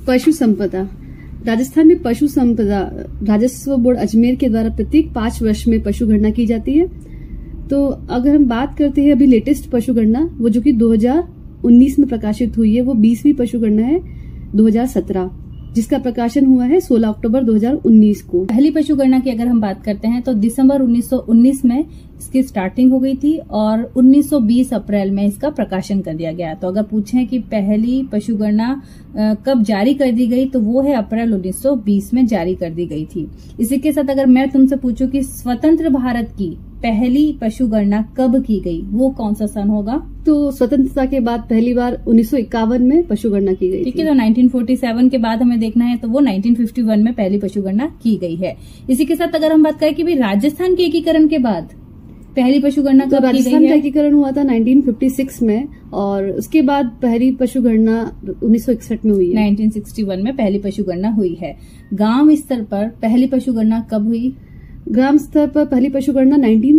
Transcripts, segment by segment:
पशु संपदा। राजस्थान में पशु संपदा राजस्व बोर्ड अजमेर के द्वारा प्रत्येक 5 वर्ष में पशु गणना की जाती है। तो अगर हम बात करते हैं अभी लेटेस्ट पशु गणना, वो जो कि 2019 में प्रकाशित हुई है, वो 20वीं पशु गणना है 2017, जिसका प्रकाशन हुआ है 16 अक्टूबर 2019 को। पहली पशु गणना की अगर हम बात करते हैं तो दिसंबर 1919 में इसकी स्टार्टिंग हो गई थी और 1920 अप्रैल में इसका प्रकाशन कर दिया गया। तो अगर पूछें कि पहली पशु गणना कब जारी कर दी गई, तो वो है अप्रैल 1920 में जारी कर दी गई थी। इसी के साथ अगर मैं तुमसे पूछूं कि स्वतंत्र भारत की पहली पशु गणना कब की गई, वो कौन सा सन होगा? तो स्वतंत्रता के बाद पहली बार 1951 में पशु गणना की गई। ठीक है, तो 1947 के बाद हमें देखना है तो वो 1951 में पहली पशु गणना की गई है। इसी के साथ अगर हम बात करें कि भाई राजस्थान के एकीकरण के बाद पहली पशु गणना कब की गई है? राजस्थान का एकीकरण हुआ था 1956 में और उसके बाद पहली पशु गणना 1961 में हुई है। 1961 में पहली पशु गणना हुई है। गांव स्तर पर पहली पशु गणना कब हुई? ग्राम स्तर पर पहली पशु गणना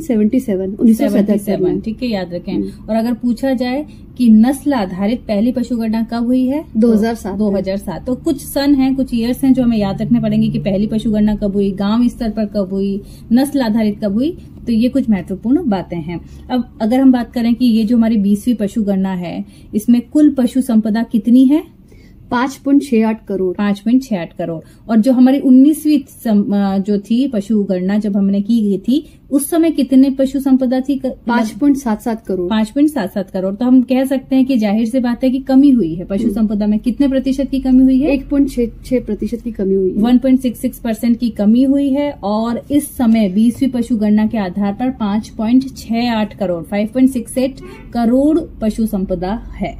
1977। ठीक है, याद रखें। और अगर पूछा जाए कि नस्ल आधारित पहली पशु गणना कब हुई है? 2007। तो कुछ सन हैं, कुछ ईयर्स हैं जो हमें याद रखने पड़ेंगे कि पहली पशु गणना कब हुई, गांव स्तर पर कब हुई, नस्ल आधारित कब हुई। तो ये कुछ महत्वपूर्ण बातें हैं। अब अगर हम बात करें कि ये जो हमारी 20वीं पशु गणना है, इसमें कुल पशु संपदा कितनी है? 5.68 करोड़। 5.68 करोड़। और जो हमारी 19वीं जो थी पशु गणना जब हमने की गई थी, उस समय कितने पशु संपदा थी? 5.77 करोड़। 5.77 करोड़। तो हम कह सकते हैं कि जाहिर सी बात है कि कमी हुई है पशु संपदा में। कितने प्रतिशत की कमी हुई है? 1.66% की कमी हुई है। 1.66% की कमी हुई है। और इस समय 20वीं पशु गणना के आधार पर 5.68 करोड़ 5.68 करोड़ पशु संपदा है।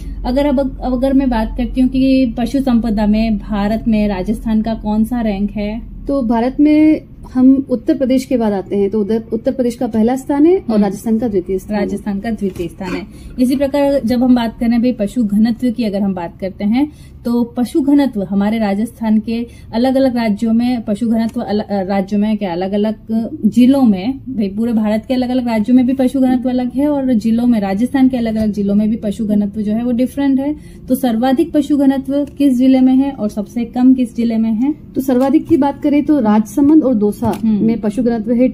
अगर मैं बात करती हूँ कि पशु संपदा में भारत में राजस्थान का कौन सा रैंक है, तो भारत में हम उत्तर प्रदेश के बाद आते हैं। तो उत्तर प्रदेश का पहला स्थान है और राजस्थान का द्वितीय स्थान है। इसी प्रकार जब हम बात करें भाई पशु घनत्व की, अगर हम बात करते हैं तो पशु घनत्व हमारे राजस्थान के अलग अलग राज्यों में, पशु घनत्व राज्यों में क्या अलग अलग जिलों में, भाई पूरे भारत के अलग अलग राज्यों में भी पशु घनत्व अलग है और जिलों में, राजस्थान के अलग अलग जिलों में भी पशु घनत्व जो है वो डिफरेंट है। तो सर्वाधिक पशु घनत्व किस जिले में है और सबसे कम किस जिले में है? तो सर्वाधिक की बात करें तो राजसमंद और दौसा में पशु घनत्व है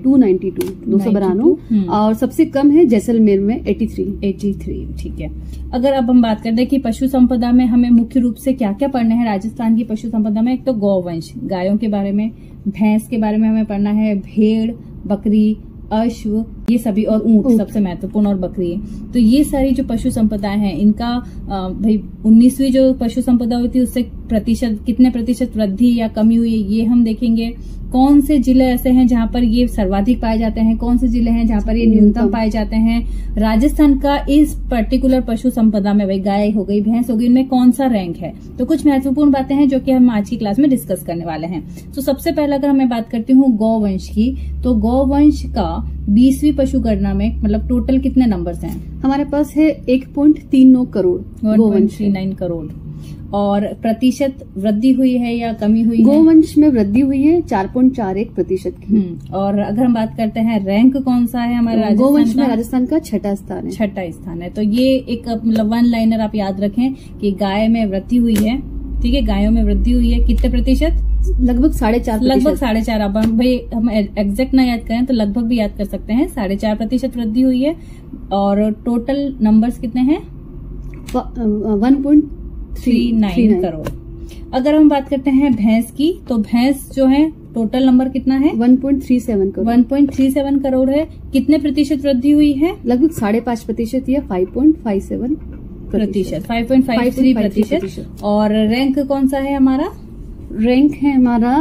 292 और सबसे कम है जैसलमेर में 83। ठीक है। अगर अब हम बात करते हैं कि पशु संपदा में हमें मुख्य रूप से क्या क्या पढ़ना है राजस्थान की पशु संपदा में, एक तो गौवंश, गायों के बारे में, भैंस के बारे में हमें पढ़ना है, भेड़, बकरी, अश्व, ये सभी, और ऊंट सबसे महत्वपूर्ण, और बकरी। तो ये सारी जो पशु संपदा है इनका भाई 19वीं जो पशु संपदा हुई थी उससे कितने प्रतिशत वृद्धि या कमी हुई है ये हम देखेंगे। कौन से जिले ऐसे हैं जहां पर ये सर्वाधिक पाए जाते हैं, कौन से जिले हैं जहां पर ये न्यूनतम पाए जाते हैं। राजस्थान का इस पर्टिकुलर पशु संपदा में, भाई गाय हो गई, भैंस हो गई, इनमें कौन सा रैंक है। तो कुछ महत्वपूर्ण बातें हैं जो कि हम आज की क्लास में डिस्कस करने वाले हैं। तो सबसे पहले अगर मैं बात करती हूँ गौवंश की, तो गौवंश का 20वीं पशु गणना में मतलब टोटल कितने नंबर्स हैं? हमारे पास है 1.39 करोड़ 1.39 करोड़। और प्रतिशत वृद्धि हुई है या कमी हुई है? गौवंश में वृद्धि हुई है 4.41% की। और अगर हम बात करते हैं रैंक कौन सा है हमारे राजस्थान गौवंश में राजस्थान का 6ठा स्थान है। तो ये एक मतलब वन लाइनर आप याद रखें कि गाय में वृद्धि हुई है। ठीक है, गायों में वृद्धि हुई है कितने प्रतिशत? लगभग 4.5%। अब भाई हम एग्जैक्ट ना याद करें तो लगभग भी याद कर सकते हैं। 4.5% वृद्धि हुई है। और टोटल नंबर्स कितने हैं? 1.39 करोड़। अगर हम बात करते हैं भैंस की, तो भैंस जो है टोटल नंबर कितना है? 1.37 करोड़। 1.37 करोड़ है। कितने प्रतिशत वृद्धि हुई है? लगभग 5.5% या 5.57%। 5.53%। और रैंक कौन सा है हमारा? रैंक है हमारा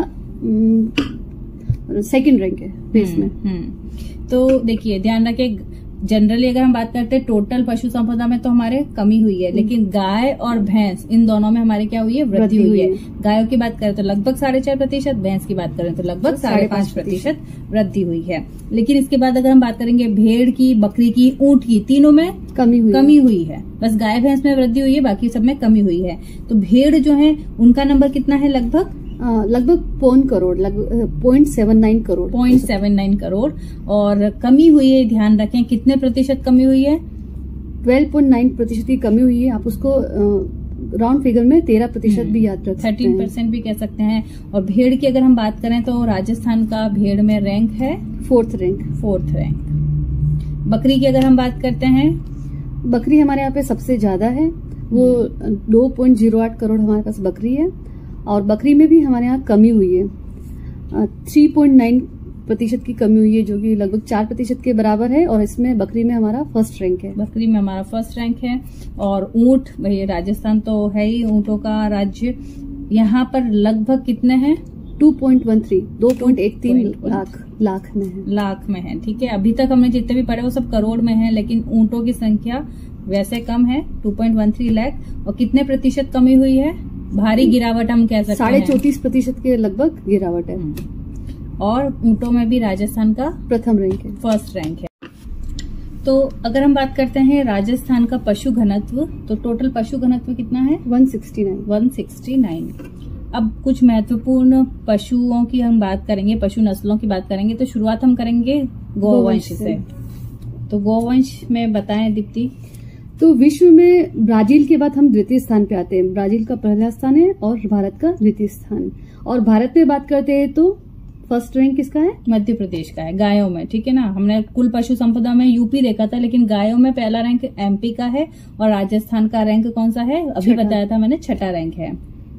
सेकंड रैंक है देश में। तो देखिए ध्यान रखें, जनरली अगर हम बात करते हैं टोटल पशु संपदा में तो हमारे कमी हुई है, लेकिन गाय और भैंस इन दोनों में हमारे क्या हुई है? वृद्धि हुई है। गायों की बात करें तो लगभग 4.5%, भैंस की बात करें तो लगभग 5.5% वृद्धि हुई है। लेकिन इसके बाद अगर हम बात करेंगे भेड़ की, बकरी की, ऊंट की, तीनों में कमी हुई है। बस गाय भैंस में वृद्धि हुई है, बाकी सब में कमी हुई है। तो भेड़ जो है उनका नंबर कितना है? लगभग 0.79 करोड़। 0.79 करोड़। और कमी हुई है, ध्यान रखें कितने प्रतिशत कमी हुई है? 12.9% की कमी हुई है। आप उसको राउंड फिगर में 13% भी याद रख सकते हैं। 13% भी कह सकते हैं। और भेड़ की अगर हम बात करें तो राजस्थान का भेड़ में रैंक है 4th रैंक। बकरी की अगर हम बात करते हैं, बकरी हमारे यहाँ पे सबसे ज्यादा है, वो 2.08 करोड़ हमारे पास बकरी है। और बकरी में भी हमारे यहाँ कमी हुई है, 3.9% की कमी हुई है, जो कि लगभग 4% के बराबर है। और इसमें बकरी में हमारा फर्स्ट रैंक है। और ऊंट, भाई राजस्थान तो है ही ऊंटों का राज्य। यहाँ पर लगभग कितने हैं? 2.13 लाख में है। ठीक है, अभी तक हमने जितने भी पढ़े वो सब करोड़ में है, लेकिन ऊंटों की संख्या वैसे कम है, 2.13 लाख। और कितने प्रतिशत कमी हुई है? भारी गिरावट हम कह सकते हैं, 34% के लगभग गिरावट है। और ऊंटों में भी राजस्थान का फर्स्ट रैंक है। तो अगर हम बात करते हैं राजस्थान का पशु घनत्व, तो टोटल पशु घनत्व कितना है? 169। अब कुछ महत्वपूर्ण पशुओं की हम बात करेंगे, पशु नस्लों की बात करेंगे, तो शुरुआत हम करेंगे गौवंश से। तो गौवंश में बताएं दीप्ति। तो विश्व में ब्राजील के बाद हम द्वितीय स्थान पे आते हैं। ब्राजील का पहला स्थान है और भारत का द्वितीय स्थान। और भारत में बात करते हैं तो फर्स्ट रैंक किसका है? मध्य प्रदेश का है गायों में। ठीक है ना, हमने कुल पशु संपदा में यूपी देखा था, लेकिन गायों में पहला रैंक एमपी का है। और राजस्थान का रैंक कौन सा है? अभी बताया था मैंने, 6ठा रैंक है।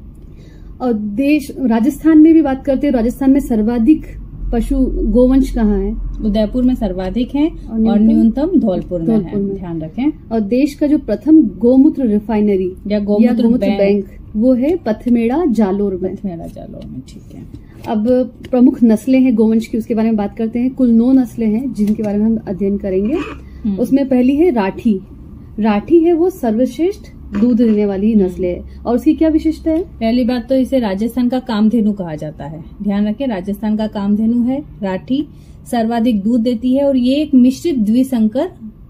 और राजस्थान में भी बात करते हैं, राजस्थान में सर्वाधिक पशु गोवंश कहाँ है? उदयपुर में सर्वाधिक है और न्यूनतम धौलपुर में है, ध्यान रखें। और देश का जो प्रथम गोमूत्र रिफाइनरी या गोमूत्र बैंक वो है पथमेड़ा जालोर में। ठीक है। अब प्रमुख नस्लें हैं गोवंश की, उसके बारे में बात करते हैं। कुल 9 नस्लें हैं जिनके बारे में हम अध्ययन करेंगे। उसमें पहली है राठी। राठी है वो सर्वश्रेष्ठ दूध देने वाली नस्ल है। और उसकी क्या विशेषता है? पहली बात तो इसे राजस्थान का कामधेनु कहा जाता है, ध्यान रखें, राजस्थान का कामधेनु है राठी। सर्वाधिक दूध देती है और ये एक मिश्रित द्विसंकर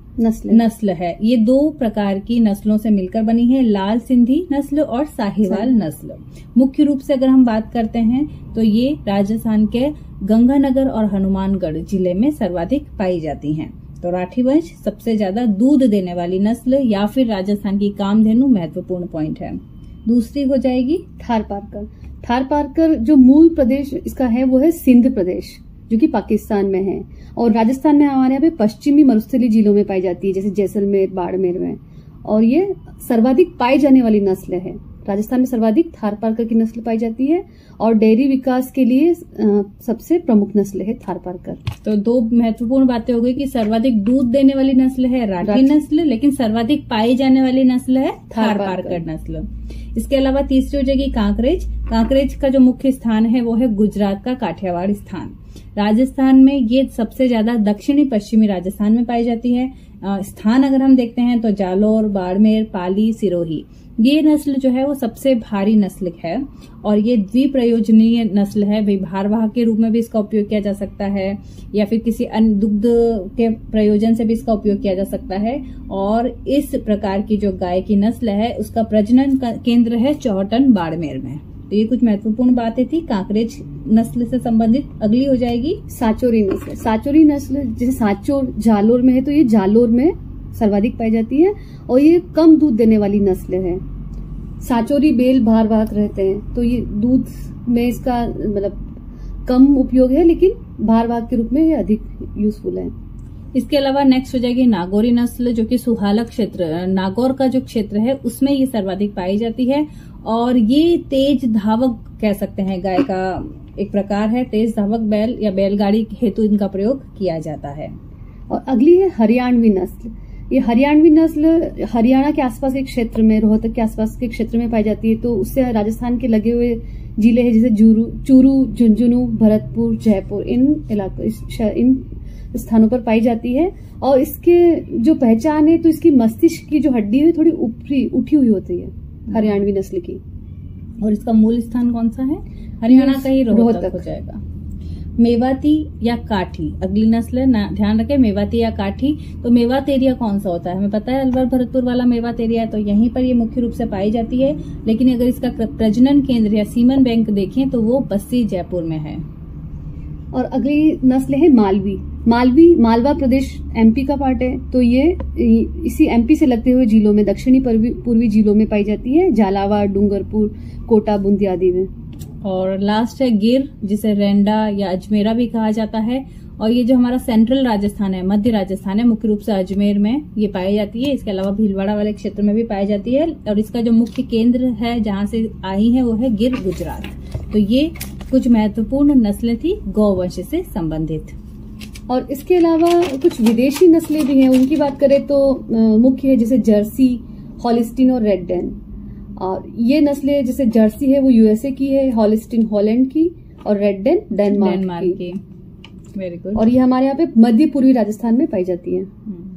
नस्ल है। ये 2 प्रकार की नस्लों से मिलकर बनी है, लाल सिंधी नस्ल और साहिवाल नस्ल। मुख्य रूप से अगर हम बात करते हैं तो ये राजस्थान के गंगानगर और हनुमानगढ़ जिले में सर्वाधिक पाई जाती हैं। तो राठी वंश सबसे ज्यादा दूध देने वाली नस्ल या फिर राजस्थान की कामधेनु महत्वपूर्ण पॉइंट है। दूसरी हो जाएगी थारपारकर। थारपारकर जो मूल प्रदेश इसका है वो है सिंध प्रदेश, जो कि पाकिस्तान में है। और राजस्थान में हमारे यहाँ पे पश्चिमी मरुस्थलीय जिलों में पाई जाती है, जैसे जैसलमेर, बाड़मेर में। और ये सर्वाधिक पाई जाने वाली नस्ल है। राजस्थान में सर्वाधिक थारपारकर की नस्ल पाई जाती है और डेयरी विकास के लिए सबसे प्रमुख नस्ल है थारपारकर। तो 2 महत्वपूर्ण बातें हो गई कि सर्वाधिक दूध देने वाली नस्ल है राठी नस्ल, लेकिन सर्वाधिक पाई जाने वाली नस्ल है थारपारकर नस्ल। इसके अलावा तीसरी हो जाएगी कांकरेज। कांकरेज का जो मुख्य स्थान है वो है गुजरात का काठियावाड़ स्थान। राजस्थान में ये सबसे ज्यादा दक्षिणी पश्चिमी राजस्थान में पाई जाती है। स्थान अगर हम देखते हैं तो जालोर, बाड़मेर, पाली, सिरोही, ये नस्ल जो है वो सबसे भारी नस्ल है। और ये द्विप्रयोजनीय नस्ल है, भाई भारवाहक के रूप में भी इसका उपयोग किया जा सकता है या फिर किसी अन्य दुग्ध के प्रयोजन से भी इसका उपयोग किया जा सकता है। और इस प्रकार की जो गाय की नस्ल है उसका प्रजनन केंद्र है चौहटन, बाड़मेर में। तो ये कुछ महत्वपूर्ण बातें थी कांकरेज नस्ल से संबंधित। अगली हो जाएगी साचोरी नस्ल। साचोरी नस्ल जैसे साचोर जालोर में है, तो ये जालोर में सर्वाधिक पाई जाती है और ये कम दूध देने वाली नस्ल है। साचोरी बेल भारवाहक रहते हैं, तो ये दूध में इसका मतलब कम उपयोग है, लेकिन भारवाहक के रूप में ये अधिक यूजफुल है। इसके अलावा नेक्स्ट हो जाएगी नागौरी नस्ल, जो कि सुहालक क्षेत्र, नागौर का जो क्षेत्र है उसमें ये सर्वाधिक पाई जाती है। और ये तेज धावक कह सकते हैं गाय का एक प्रकार है। तेज धावक बैल या बैलगाड़ी हेतु इनका प्रयोग किया जाता है। और अगली है हरियाणवी नस्ल। ये हरियाणवी नस्ल हरियाणा के आसपास के क्षेत्र में, रोहतक के आसपास के क्षेत्र में पाई जाती है। तो उससे राजस्थान के लगे हुए जिले हैं जैसे चूरू, झुंझुनू, भरतपुर, जयपुर, इन स्थानों पर पाई जाती है। और इसके जो पहचान है तो इसकी मस्तिष्क की जो हड्डी है थोड़ी उठी हुई होती है हरियाणवी नस्ल की। और इसका मूल स्थान कौन सा है? हरियाणा का ही रोहतक हो जाएगा। मेवाती या काठी अगली नस्ल है, ध्यान रखें, मेवाती या काठी। तो मेवात एरिया कौन सा होता है? हमें पता है अलवर भरतपुर वाला मेवात एरिया है, तो यहीं पर ये मुख्य रूप से पाई जाती है। लेकिन अगर इसका प्रजनन केंद्र या सीमन बैंक देखें तो वो बस्सी, जयपुर में है। और अगली नस्ल है मालवी। मालवा प्रदेश एमपी का पार्ट है, तो ये इसी एमपी से लगते हुए जिलों में, दक्षिणी पूर्वी जिलों में पाई जाती है, झालावाड़, डूंगरपुर, कोटा, बूंदी आदि में। और लास्ट है गिर, जिसे रेंडा या अजमेरा भी कहा जाता है। और ये जो हमारा सेंट्रल राजस्थान है, मध्य राजस्थान है, मुख्य रूप से अजमेर में ये पाई जाती है। इसके अलावा भीलवाड़ा वाले क्षेत्र में भी पाई जाती है। और इसका जो मुख्य केंद्र है जहाँ से आई है वो है गिर, गुजरात। तो ये कुछ महत्वपूर्ण नस्लें थी गौवंश से संबंधित। और इसके अलावा कुछ विदेशी नस्लें भी हैं, उनकी बात करें तो मुख्य है जैसे जर्सी, हॉलिस्टीन और रेड डेन। और ये नस्लें जैसे जर्सी है वो यूएसए की है, हॉलिस्टीन हॉलैंड की और रेड डेन डेनमार्क की। Very good. और ये हमारे यहाँ पे मध्य पूर्वी राजस्थान में पाई जाती है।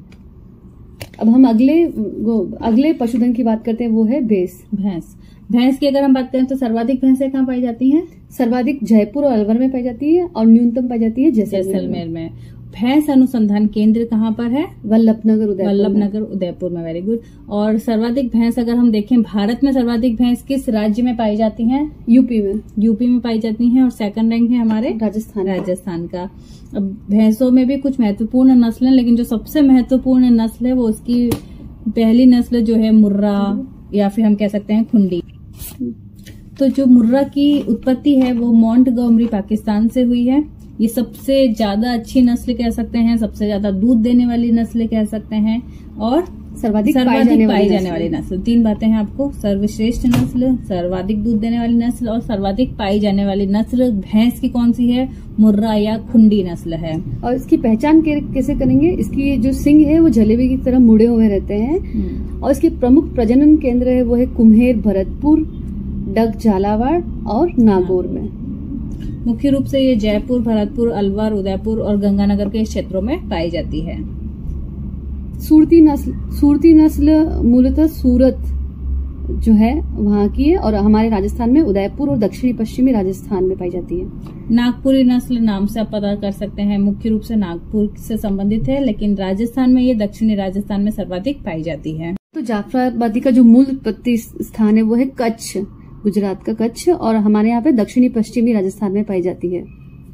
अब हम अगले पशुधन की बात करते हैं, वो है भैंस की अगर हम बात करें तो सर्वाधिक भैंसें कहाँ पाई जाती हैं? सर्वाधिक जयपुर और अलवर में पाई जाती है और न्यूनतम पाई जाती है जैसलमेर में। भैंस अनुसंधान केंद्र कहाँ पर है? वल्लभनगर उदयपुर में। Very good. और सर्वाधिक भैंस अगर हम देखें, भारत में सर्वाधिक भैंस किस राज्य में पाई जाती हैं? यूपी में पाई जाती हैं। और सेकंड रैंक है हमारे राजस्थान का। अब भैंसों में भी कुछ महत्वपूर्ण नस्लें, लेकिन जो सबसे महत्वपूर्ण नस्ल है वो उसकी पहली नस्ल जो है मुर्रा, या फिर हम कह सकते हैं खुंडी। तो जो मुर्रा की उत्पत्ति है वो मोंटगोमरी पाकिस्तान से हुई है। ये सबसे ज्यादा अच्छी नस्ल कह सकते हैं, सबसे ज्यादा दूध देने वाली नस्ल कह सकते हैं, और सर्वाधिक पाई जाने वाली नस्ल। 3 बातें हैं आपको: सर्वश्रेष्ठ नस्ल, सर्वाधिक दूध देने वाली नस्ल और सर्वाधिक पाई जाने वाली नस्ल भैंस की कौन सी है? मुर्रा या खुंडी नस्ल है। और इसकी पहचान कैसे करेंगे? इसकी जो सिंग है वो जलेबी की तरह मुड़े हुए रहते हैं। और इसके प्रमुख प्रजनन केंद्र है वो है कुम्हेर, भरतपुर, डग, झालावाड़ और नागौर में। मुख्य रूप से ये जयपुर, भरतपुर, अलवर, उदयपुर और गंगानगर के क्षेत्रों में पाई जाती है। सूरती नस्ल मूलतः सूरत जो है वहाँ की है और हमारे राजस्थान में उदयपुर और दक्षिणी पश्चिमी राजस्थान में पाई जाती है। नागपुरी नस्ल नाम से आप पता कर सकते हैं, मुख्य रूप से नागपुर से संबंधित है, लेकिन राजस्थान में ये दक्षिणी राजस्थान में सर्वाधिक पाई जाती है। तो जाफराबादी का जो मूल उत्पत्ति स्थान है वो है कच्छ, गुजरात का कच्छ, और हमारे यहाँ पे दक्षिणी पश्चिमी राजस्थान में पाई जाती है।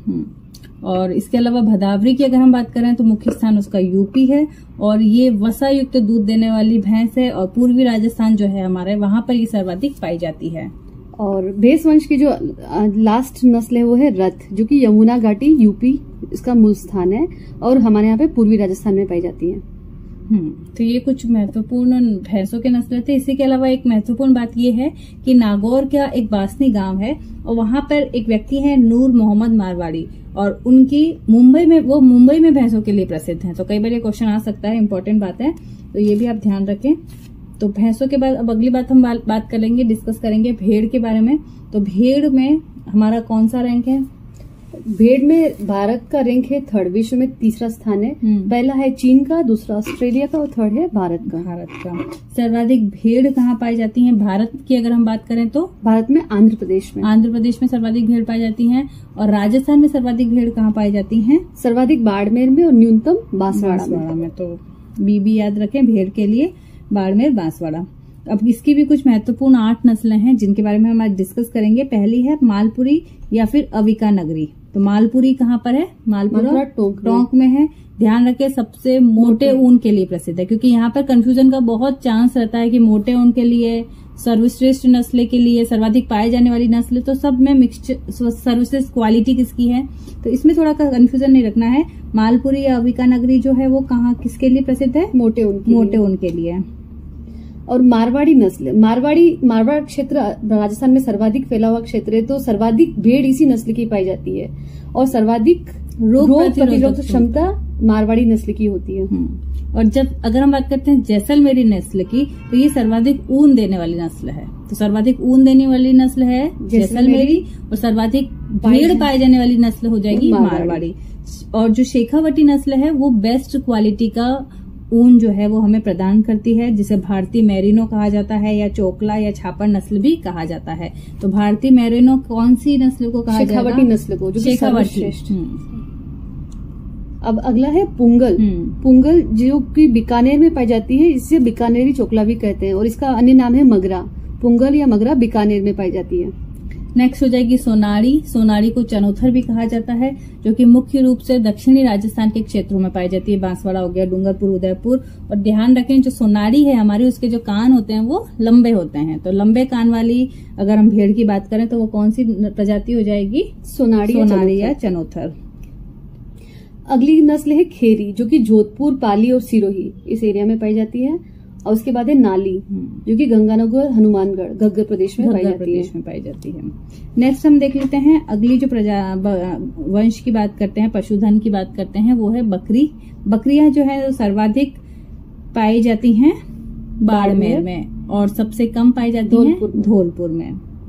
और इसके अलावा भदावरी की अगर हम बात करें तो मुख्य स्थान उसका यूपी है, और ये वसा युक्त दूध देने वाली भैंस है। और पूर्वी राजस्थान जो है हमारे, वहां पर ये सर्वाधिक पाई जाती है। और भेस वंश की जो लास्ट नस्ल है वो है रथ, जो कि यमुना घाटी, यूपी इसका मूल स्थान है और हमारे यहाँ पे पूर्वी राजस्थान में पाई जाती है। तो ये कुछ महत्वपूर्ण भैंसों के नस्ल थे। इसी के अलावा एक महत्वपूर्ण बात ये है कि नागौर का एक बासनी गांव है और वहां पर एक व्यक्ति है नूर मोहम्मद मारवाड़ी, और उनकी मुंबई में भैंसों के लिए प्रसिद्ध हैं। तो कई बार ये क्वेश्चन आ सकता है, इंपॉर्टेंट बात है, तो ये भी आप ध्यान रखें। तो भैंसों के बाद अब अगली बात हम बात करेंगे, डिस्कस करेंगे भेड़ के बारे में। तो भेड़ में हमारा कौन सा रैंक है? भेड़ में भारत का रैंक है 3rd, विश्व में 3रा स्थान है। पहला है चीन का, दूसरा ऑस्ट्रेलिया का और 3rd है भारत का। सर्वाधिक भेड़ कहाँ पाई जाती हैं? भारत की अगर हम बात करें तो भारत में आंध्र प्रदेश में सर्वाधिक भेड़ पाई जाती हैं। और राजस्थान में सर्वाधिक भेड़ कहाँ पाई जाती हैं? सर्वाधिक बाड़मेर में और न्यूनतम बांसवाड़ा में। तो बीबी याद रखें भेड़ के लिए, बाड़मेर, बांसवाड़ा। अब इसकी भी कुछ महत्वपूर्ण 8 नस्लें हैं जिनके बारे में हम आज डिस्कस करेंगे। पहली है मालपुरी या फिर अविका नगरी। तो मालपुरी कहाँ पर है? मालपुरा टोंक में है। ध्यान रखें सबसे मोटे ऊन के लिए प्रसिद्ध है, क्योंकि यहाँ पर कंफ्यूजन का बहुत चांस रहता है कि मोटे ऊन के लिए, सर्वश्रेष्ठ नस्ल के लिए, सर्वाधिक पाए जाने वाली नस्ल, तो सब में मिक्सचर सर्वश्रेष्ठ क्वालिटी किसकी है, तो इसमें थोड़ा कंफ्यूजन नहीं रखना है। मालपुरी या अविका नगरी जो है वो कहाँ किसके लिए प्रसिद्ध है? मोटे ऊन के लिए। और मारवाड़ी नस्ल, मारवाड़ क्षेत्र राजस्थान में सर्वाधिक फैला हुआ क्षेत्र है, तो सर्वाधिक भेड़ इसी नस्ल की पाई जाती है और सर्वाधिक रोग प्रतिरोधक क्षमता मारवाड़ी नस्ल की होती है। और जब अगर हम बात करते हैं जैसलमेरी नस्ल की, तो ये सर्वाधिक ऊन देने वाली नस्ल है। तो सर्वाधिक ऊन देने वाली नस्ल है जैसलमेरी, और सर्वाधिक भेड़ पाए जाने वाली नस्ल हो जाएगी मारवाड़ी। और जो शेखावटी नस्ल है वो बेस्ट क्वालिटी का ऊन जो है वो हमें प्रदान करती है, जिसे भारतीय मैरिनो कहा जाता है या चोकला या छापर नस्ल भी कहा जाता है। तो भारतीय मैरिनो कौन सी नस्ल को कहा जाएगा? शेखावटी नस्ल को, जो शेखावटी। अब अगला है पुंगल जो कि बीकानेर में पाई जाती है, इससे बीकानेरी चोकला भी कहते हैं, और इसका अन्य नाम है मगरा। पुंगल या मगरा बीकानेर में पाई जाती है। नेक्स्ट हो जाएगी सोनारी। सोनारी को चनौथर भी कहा जाता है, जो कि मुख्य रूप से दक्षिणी राजस्थान के क्षेत्रों में पाई जाती है। बांसवाड़ा हो गया, डूंगरपुर, उदयपुर। और ध्यान रखें जो सोनारी है हमारे, उसके जो कान होते हैं वो लंबे होते हैं। तो लंबे कान वाली अगर हम भेड़ की बात करें तो वो कौन सी प्रजाति हो जाएगी? सोनारी या चनौथर। अगली नस्ल है खेरी, जो कि जोधपुर, पाली और सिरोही इस एरिया में पाई जाती है। और उसके बाद है नाली, जो कि गंगानगर, हनुमानगढ़, घग्गर प्रदेश में पाई जाती है। नेक्स्ट हम देख लेते हैं अगली जो वंश की बात करते हैं, पशुधन की बात करते हैं, वो है बकरी। बकरियां जो है सर्वाधिक पाई जाती हैं बाड़मेर में और सबसे कम पाई जाती हैं धौलपुर में।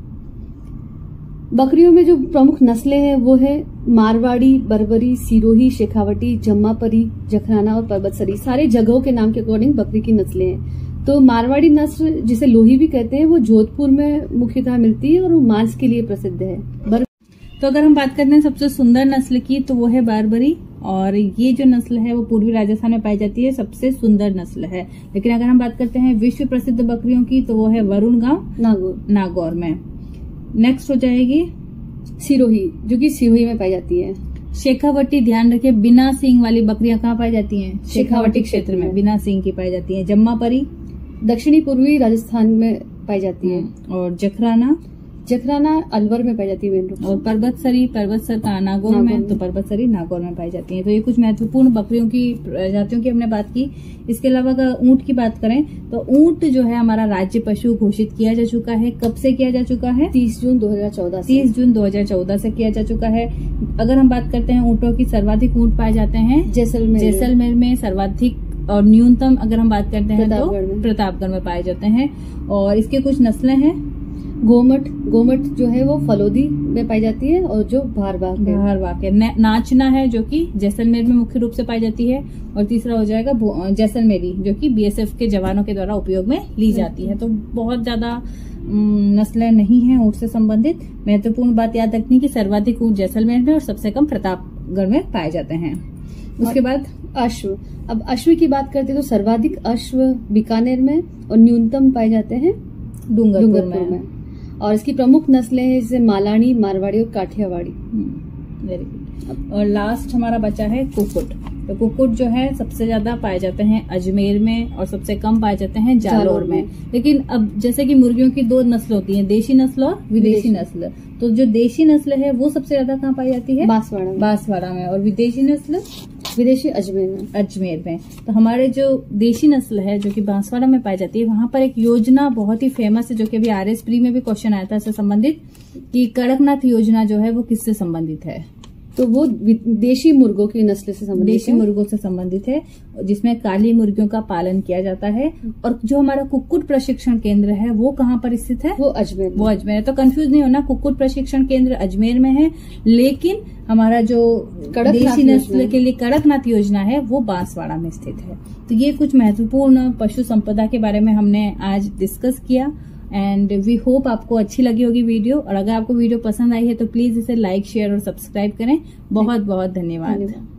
बकरियों में जो प्रमुख नस्लें हैं वो है मारवाड़ी, बरबरी, सिरोही, शेखावटी, जम्मापरी, जखराना और पर्वतसरी। सारे जगहों के नाम के अकॉर्डिंग बकरी की नस्लें हैं। तो मारवाड़ी नस्ल, जिसे लोही भी कहते हैं, वो जोधपुर में मुख्यतः मिलती है और वो मांस के लिए प्रसिद्ध है। तो अगर हम बात करते हैं सबसे सुंदर नस्ल की, तो वो है बारबरी। और ये जो नस्ल है वो पूर्वी राजस्थान में पाई जाती है, सबसे सुंदर नस्ल है। लेकिन अगर हम बात करते हैं विश्व प्रसिद्ध बकरियों की, तो वो है वरुण गांव, नागौर में। नेक्स्ट हो जाएगी सिरोही, जो कि सिरोही में पाई जाती है। शेखावटी, ध्यान रखिए बिना सींग वाली बकरियां कहाँ पाई जाती हैं? शेखावटी क्षेत्र में बिना सींग की पाई जाती है। जम्मापरी दक्षिणी पूर्वी राजस्थान में पाई जाती है। और जखराना अलवर में पाई जाती है। और पर्वतसरी नागौर में, तो पर्वतसरी नागौर में पाई जाती है। तो ये कुछ महत्वपूर्ण बकरियों की प्रजातियों की हमने बात की। इसके अलावा अगर ऊंट की बात करें तो ऊंट जो है हमारा राज्य पशु घोषित किया जा चुका है। कब से किया जा चुका है? 30 जून 2014 से किया जा चुका है। अगर हम बात करते हैं ऊंटों की, सर्वाधिक ऊंट पाए जाते हैं जैसलमेर में सर्वाधिक, और न्यूनतम अगर हम बात करते हैं तो प्रतापगढ़ में पाए जाते हैं। और इसके कुछ नस्लें हैं। गोमट जो है वो फलोदी में पाई जाती है, और जो भारवाक है। नाचना है जो कि जैसलमेर में मुख्य रूप से पाई जाती है। और तीसरा हो जाएगा जैसलमेरी, जो कि बीएसएफ के जवानों के द्वारा उपयोग में ली जाती है। तो बहुत ज्यादा नस्लें नहीं है ऊंट से संबंधित। महत्वपूर्ण बात याद रखनी कि सर्वाधिक ऊंट जैसलमेर में और सबसे कम प्रतापगढ़ में पाए जाते हैं। उसके बाद अश्व। अब अश्व की बात करते हैं तो सर्वाधिक अश्व बीकानेर में और न्यूनतम पाए जाते हैं डूंगरपुर में। और इसकी प्रमुख नस्लें हैं जैसे मालानी, मारवाड़ी और काठियावाड़ी। Very good. और लास्ट हमारा बचा है कुक्कुट। तो कुक्कुट जो है सबसे ज्यादा पाए जाते हैं अजमेर में और सबसे कम पाए जाते हैं जालौर में। लेकिन अब जैसे कि मुर्गियों की दो नस्ल होती हैं, देशी नस्ल और विदेशी नस्ल। तो जो देशी नस्ल है वो सबसे ज्यादा कहाँ पाई जाती है? बांसवाड़ा में। और विदेशी नस्ल अजमेर में। तो हमारे जो देशी नस्ल है जो कि बांसवाड़ा में पाई जाती है, वहां पर एक योजना बहुत ही फेमस है, जो कि अभी RS प्री में भी क्वेश्चन आया था इससे संबंधित, कि कड़कनाथ योजना जो है वो किससे संबंधित है? तो वो देशी मुर्गों की नस्ल से संबंधित देशी मुर्गों से संबंधित है, जिसमें काली मुर्गियों का पालन किया जाता है। और जो हमारा कुक्कुट प्रशिक्षण केंद्र है वो कहाँ पर स्थित है? वो अजमेर है। तो कंफ्यूज नहीं होना, कुक्कुट प्रशिक्षण केंद्र अजमेर में है, लेकिन हमारा जो देशी नस्ल के लिए कड़कनाथ योजना है वो बांसवाड़ा में स्थित है। तो ये कुछ महत्वपूर्ण पशु संपदा के बारे में हमने आज डिस्कस किया। एंड वी होप आपको अच्छी लगी होगी वीडियो। और अगर आपको वीडियो पसंद आई है तो प्लीज इसे लाइक, शेयर और सब्सक्राइब करें। बहुत बहुत धन्यवाद।